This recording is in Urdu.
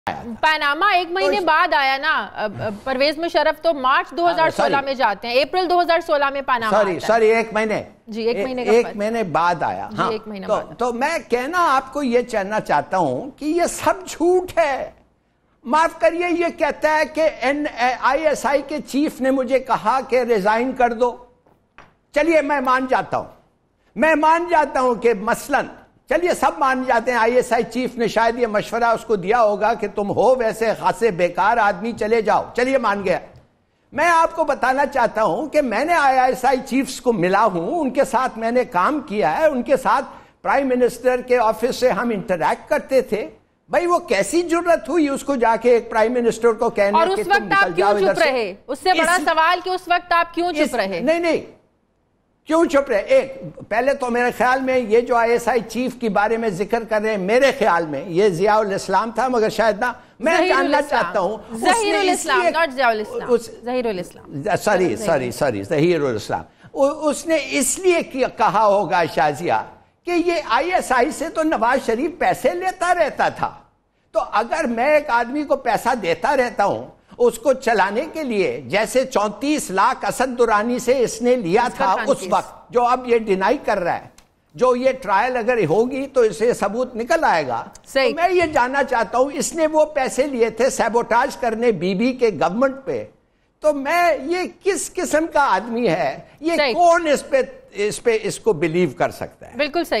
پاناما ایک مہینے بعد آیا نا پرویز مشرف تو مارچ 2016 میں جاتے ہیں، اپریل 2016 میں پاناما آتا ہے۔ سوری ایک مہینے جی ایک مہینے بعد آیا۔ تو میں کہنا آپ کو یہ چاہنا چاہتا ہوں کہ یہ سب جھوٹ ہے۔ معاف کریے، یہ کہتا ہے کہ ISI کے چیف نے مجھے کہا کہ ریزائن کر دو۔ چلیے میں مان جاتا ہوں کہ مثلاً چلیے سب مان جاتے ہیں ISI چیف نے شاید یہ مشورہ اس کو دیا ہوگا کہ تم ہو ویسے خاصے بیکار آدمی، چلے جاؤ، چلیے مان گیا۔ میں آپ کو بتانا چاہتا ہوں کہ میں نے ISI چیفز کو ملا ہوں، ان کے ساتھ میں نے کام کیا ہے، ان کے ساتھ پرائم منسٹر کے آفس سے ہم انٹریکٹ کرتے تھے۔ بھائی وہ کیسی جرت ہوئی اس کو جا کے ایک پرائم منسٹر کو کہنے اور اس وقت آپ کیوں چپ رہے؟ اس سے بڑا سوال کہ اس وقت آپ کیوں چپ رہے؟ نہیں کیوں چپ رہے؟ ایک پہلے تو میرے خیال میں یہ جو ISI چیف کے بارے میں ذکر کر رہے ہیں، میرے خیال میں یہ ضیاء الاسلام تھا، مگر شاید نہ، میں جاننا چاہتا ہوں ظہیر الاسلام، not ضیاء الاسلام، ظہیر الاسلام، ظہیر الاسلام، اس نے اس لیے کہا ہوگا شازیہ کہ یہ ISI سے تو نواز شریف پیسے لیتا رہتا تھا، تو اگر میں ایک آدمی کو پیسہ دیتا رہتا ہوں اس کو چلانے کے لیے، جیسے 34 لاکھ اسد درانی سے اس نے لیا تھا اس وقت، جو اب یہ ڈینائی کر رہا ہے، جو یہ ٹرائل اگر ہوگی تو اسے ثبوت نکل آئے گا، تو میں یہ جاننا چاہتا ہوں اس نے وہ پیسے لیے تھے سیبوٹاج کرنے بی کے گورنمنٹ پہ، تو میں یہ کس قسم کا آدمی ہے، یہ کون اس کو بلیو کر سکتا ہے؟ بالکل صحیح۔